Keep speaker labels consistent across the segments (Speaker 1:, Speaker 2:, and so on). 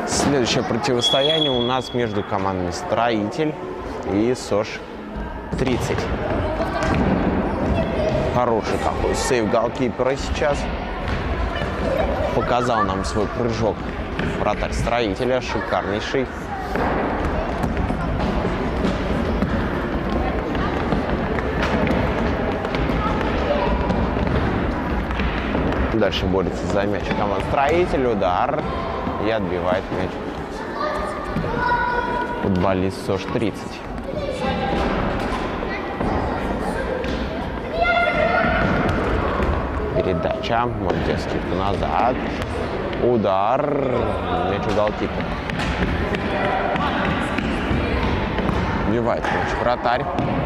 Speaker 1: Следующее противостояние у нас между командами «Строитель» и СОЖ-30. Хороший какой сейв голкипера сейчас. Показал нам свой прыжок вратарь «Строителя». Шикарнейший. Дальше борется за мяч команда «Строитель». Удар. И отбивает мяч футболист СОЖ-30. Передача. Молодец, скидка назад. Удар. Мяч у голкипера. Отбивает мяч вратарь.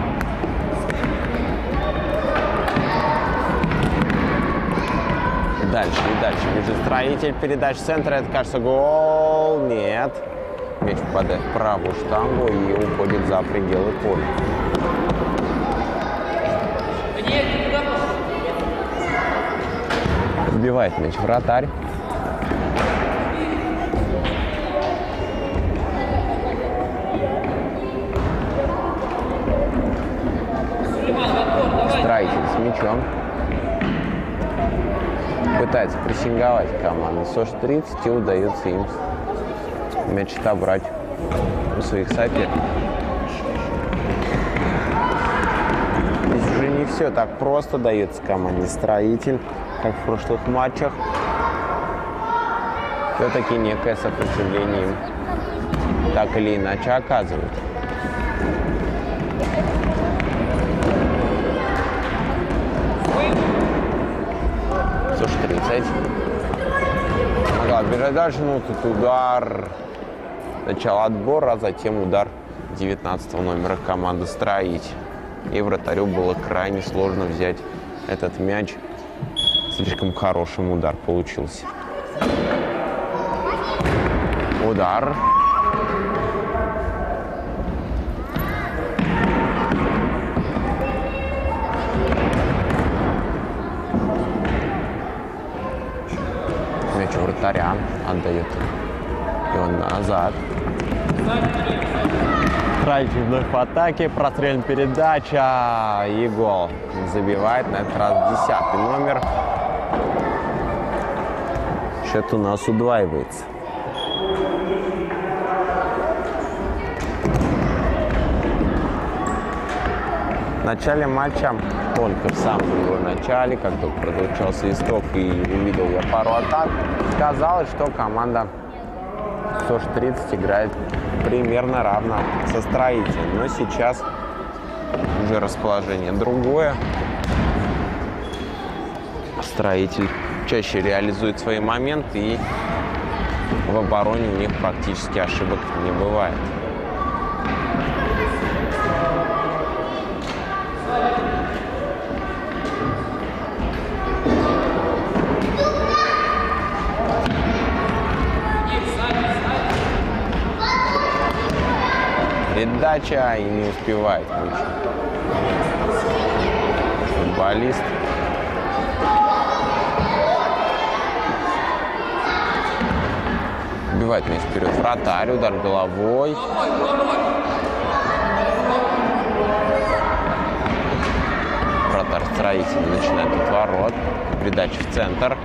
Speaker 1: Дальше и дальше бежит «Строитель». Передача в центр. Это, кажется, гол. Нет. Мяч попадает в правую штангу и уходит за пределы поля. Отбивает мяч вратарь. «Строитель» с мячом. Пытается прессинговать команду СОЖ-30, и удается им мяч отобрать у своих соперников. Здесь уже не все так просто дается команде «Строитель», как в прошлых матчах. Все-таки некое сопротивление им так или иначе оказывает. СОЖ-30. Могла бежать дальше, но тут удар. Сначала отбор, а затем удар 19 номера команды «Строитель». И вратарю было крайне сложно взять этот мяч. Слишком хорошим удар получился. Удар. Мяч у вратаря. Отдает его назад. «Строитель» вновь в атаке. Прострельная передача. И гол. Забивает на этот раз 10 номер. Счет у нас удваивается. В начале матча, только в самом его начале, как только прозвучал свисток и увидел я пару атак, казалось, что команда СОЖ-30 играет примерно равно со «Строителем». Но сейчас уже расположение другое. «Строитель» чаще реализует свои моменты, и в обороне у них практически ошибок не бывает. Передача, и не успевает футболист. Убивает мяч вперед вратарь, удар головой. Вратарь «Строитель» начинает от ворот. Передача в центр.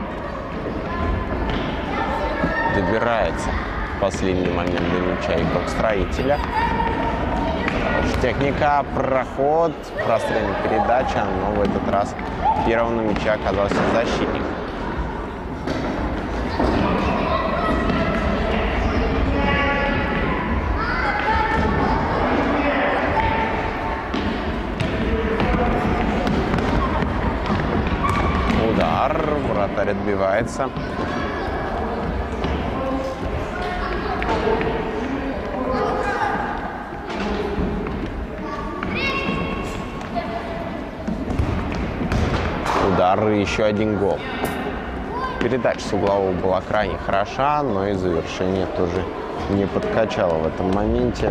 Speaker 1: Добирается в последний момент до мяча игрок «Строителя». Техника, проход, прострельная передача, но в этот раз первым на мяче оказался защитник. Удар, вратарь отбивается. Удар и еще один гол. Передача с углового была крайне хороша, но и завершение тоже не подкачало в этом моменте.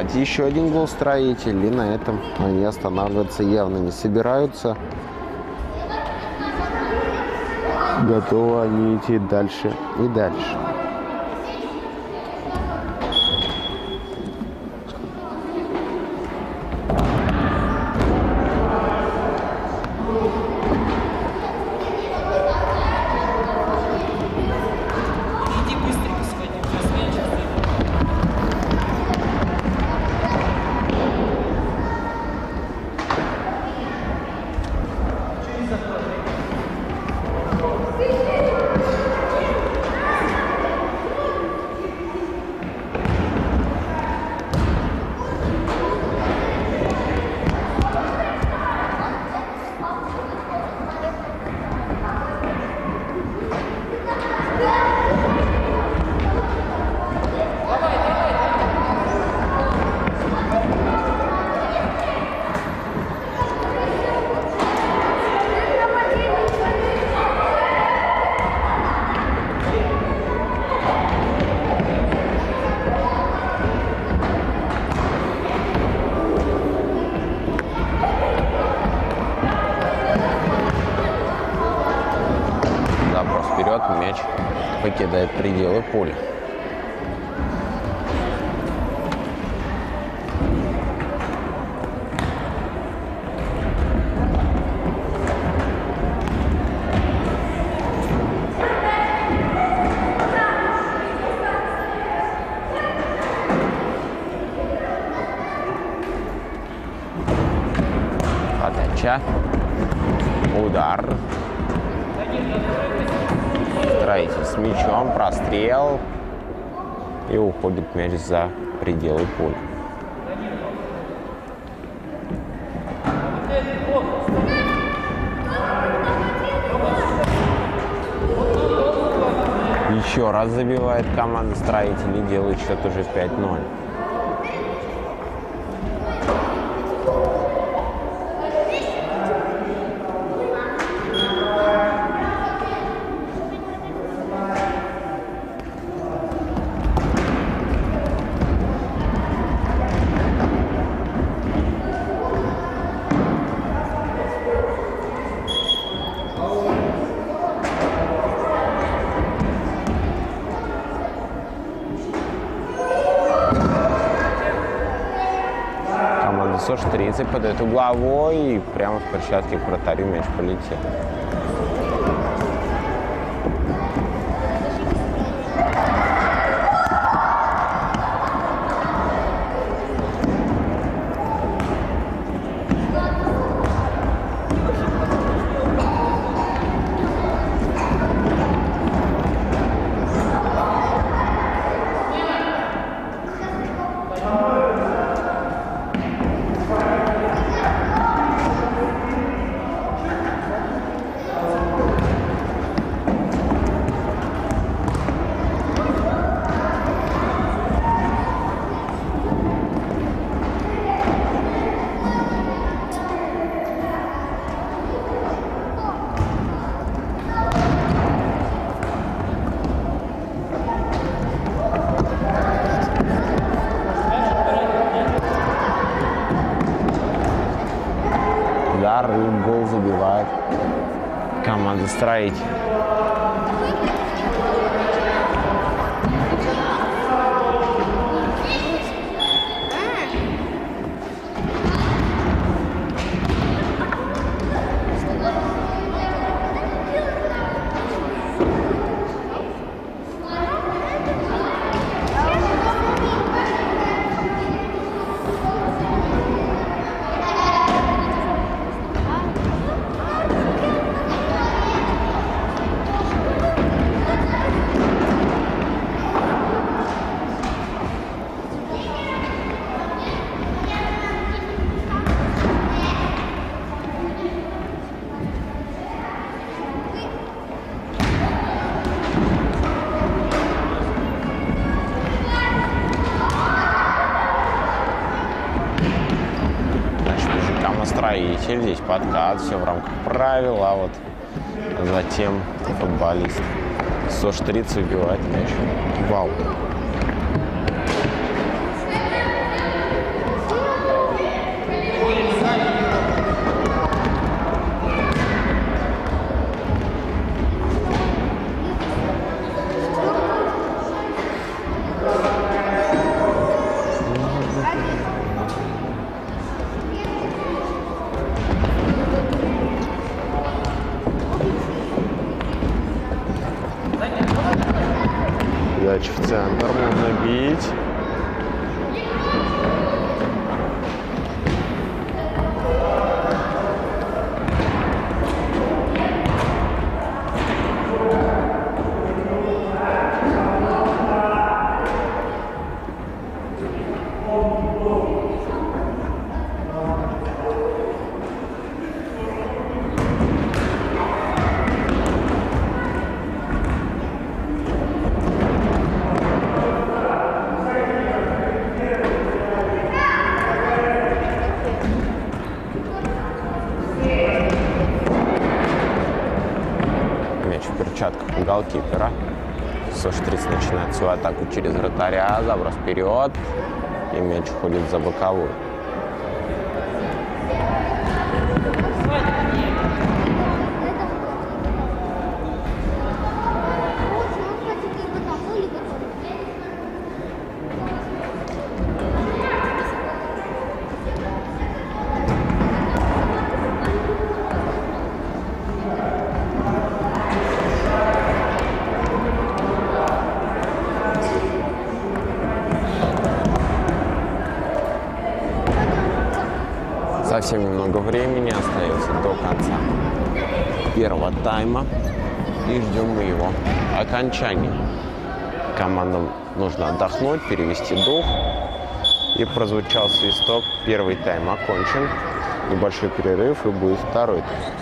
Speaker 1: забивать еще один гол строитель, и на этом они останавливаться явно не собираются. Готовы они идти дальше и дальше. Вперед, мяч покидает пределы поля. Подача. Удар. Строитель с мячом, прострел, и уходит мяч за пределы поля. Еще раз забивает команда строителей и делает счет уже 5-0. СОЖ-30 подает угловой, и прямо в перчатке к вратарю мяч полетел. Удар и гол забивает команда строитель. Строитель, здесь подкат, все в рамках правил, а вот затем футболист СОЖ-30 выбивает мяч в аут. Передача в центр, можно бить. В перчатках у голкипера. Сош-30 начинает свою атаку через вратаря. Заброс вперед. И мяч уходит за боковую. Совсем немного времени остается до конца первого тайма. И ждем мы его окончания. Командам нужно отдохнуть, перевести дух. И прозвучал свисток. Первый тайм окончен. Небольшой перерыв, и будет второй тайм.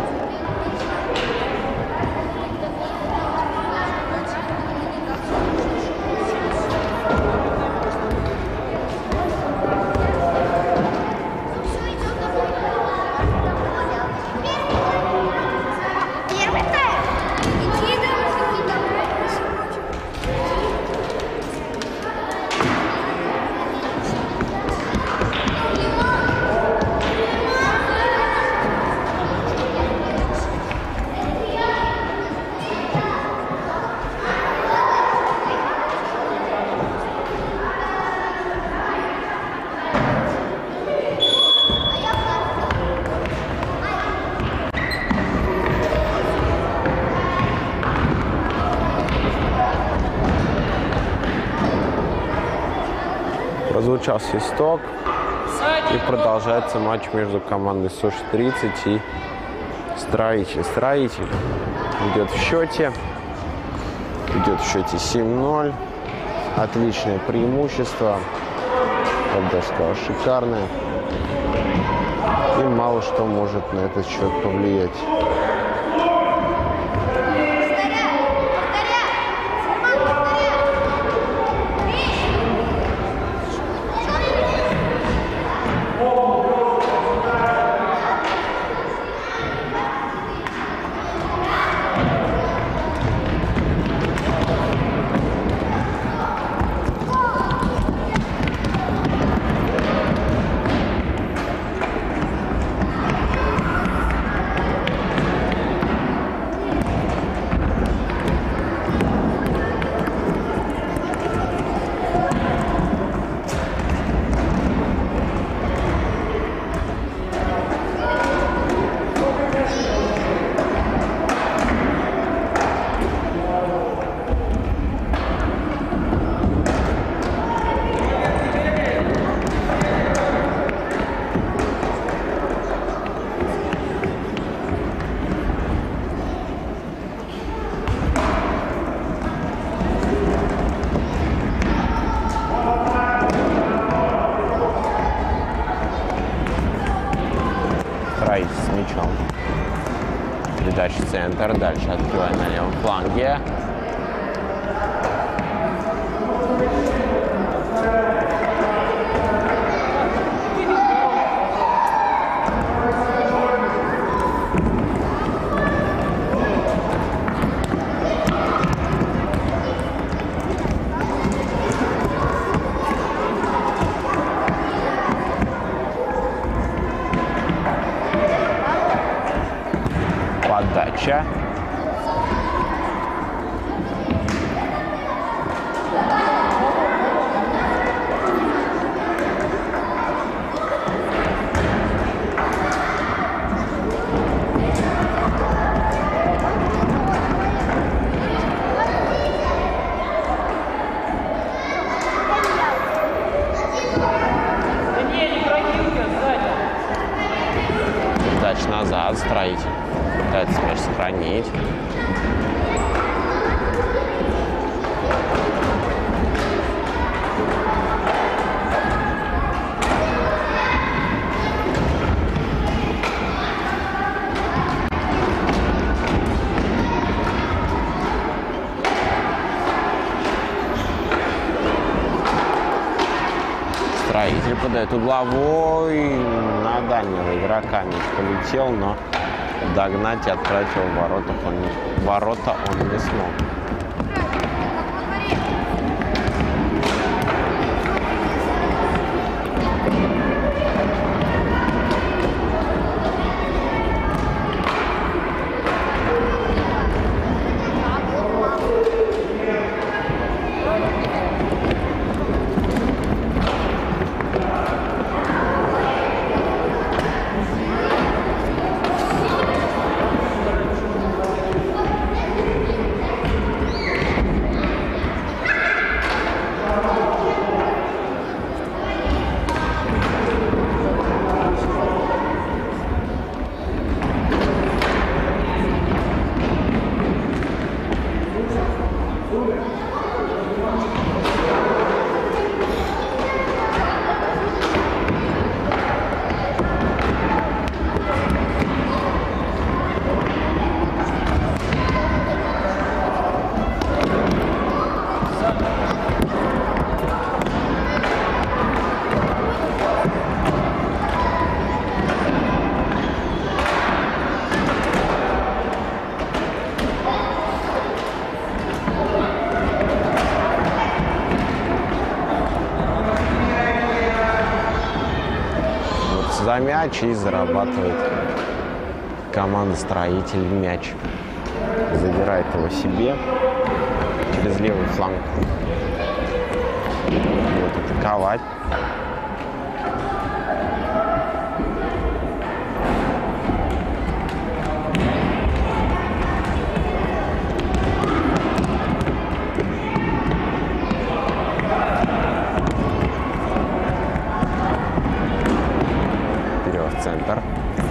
Speaker 1: Прозвучал свисток, и продолжается матч между командой Сош-30 и Строитель. Строитель идет в счете 7-0. Отличное преимущество, я бы даже сказал, шикарное. И мало что может на этот счет повлиять. С мячом. Передача в центр. Дальше открываем на левом фланге. Подача. Строитель подает угловой, на дальнего игрока мяч полетел, но догнать и отправить его в ворота он не смог. За мяч и зарабатывает команда «Строитель» мяч. Забирает его себе через левый фланг. Будет атаковать. Центр.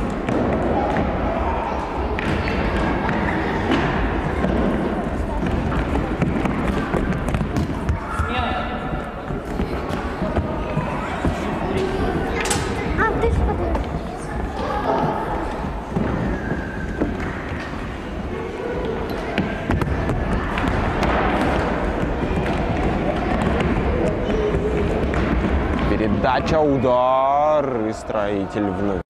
Speaker 1: Передача, удар, и «Строитель» вновь.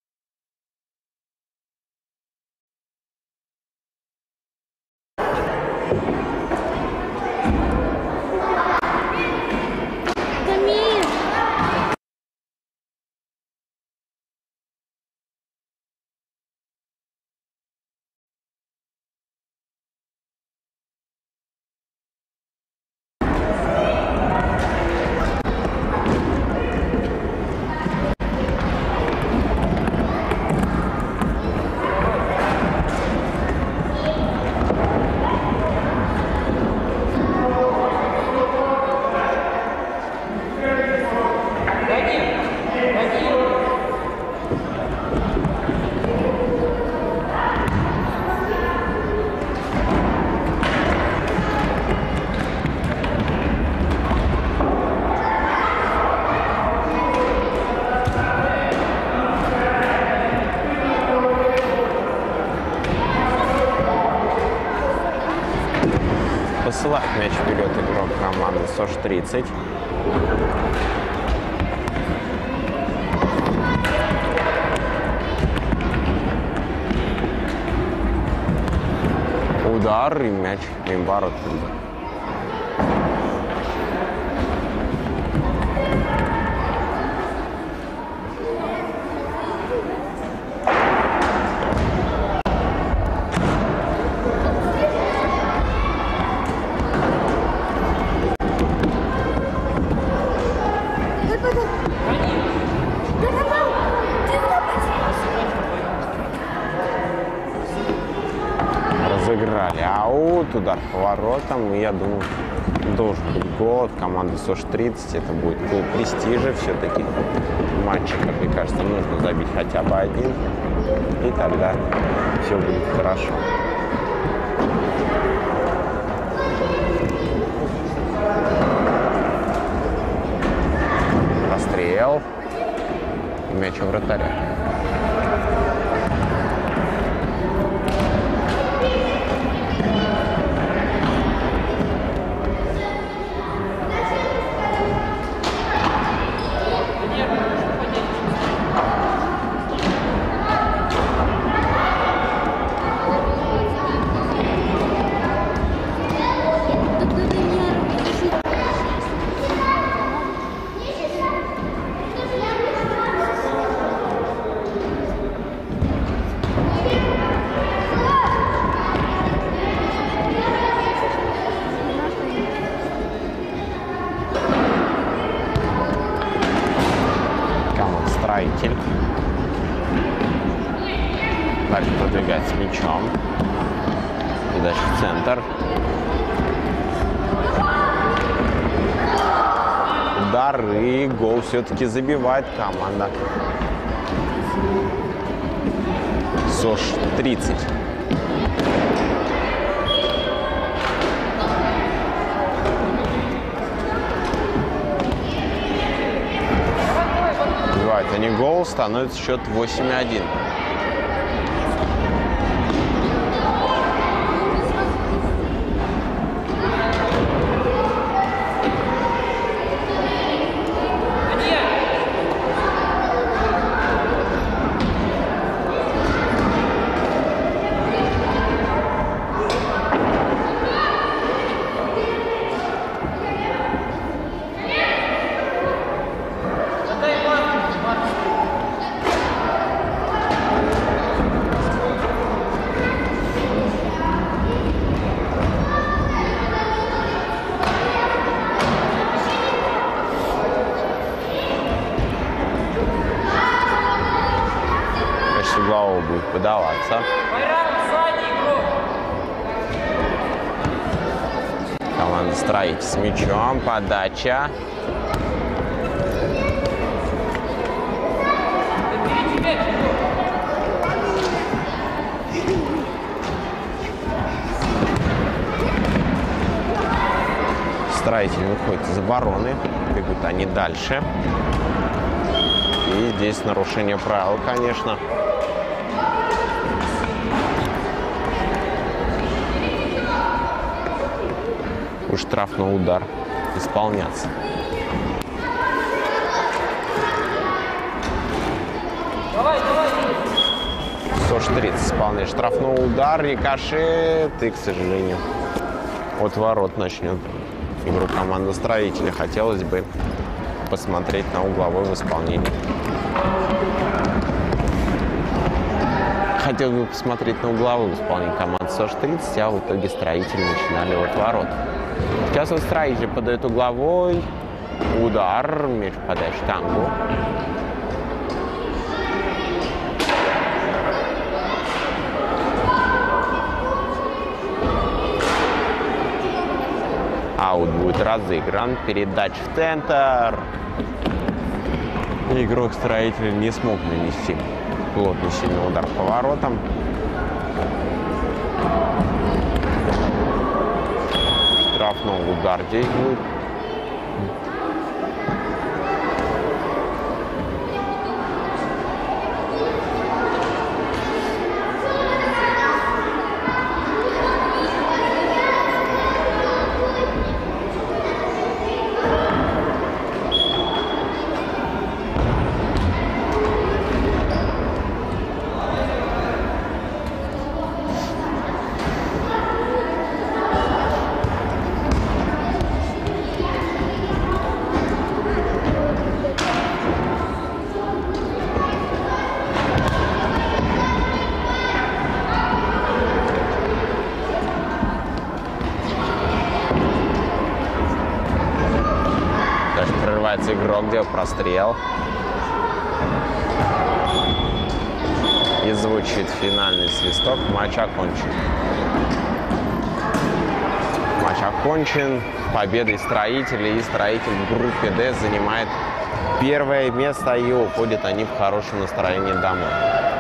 Speaker 1: Посылает мяч вперед игрок команды СОЖ-30. Удар и мяч мимо ворот. Разыграли аут, удар по воротам. И я думаю, должен быть гол от команды СОЖ-30. Это будет клуб престижа. Все-таки в матче, как мне кажется, нужно забить хотя бы один. И тогда все будет хорошо. дальше продвигать с мячом. И дальше в центр. Удар и гол все-таки забивает команда. СОЖ 30. Забивают они гол, становится счет 8-1. Углового будет подаваться. Команда строит с мячом. Подача. Строитель выходит из обороны. Бегут они дальше. И здесь нарушение правил, конечно. Уж штрафной удар исполняться. СОЖ 30 исполняет штрафной удар, рикошет и, к сожалению, от ворот начнет игру команды строителя. Хотелось бы посмотреть на угловой в исполнении. Хотел бы посмотреть на угловой в исполнении команды СОЖ 30, а в итоге строители начинали от ворот. Сейчас вот строитель подает угловой. Удар. Мяч подает в штангу. Аут будет разыгран. Передача в центр. Игрок строителя не смог нанести плотный сильный удар по воротам. Штрафной удар здесь будет. Игрок делал прострел. И звучит финальный свисток. Матч окончен. Матч окончен. Победой строителей. И строитель в группе D занимает первое место. И уходят они в хорошем настроении домой.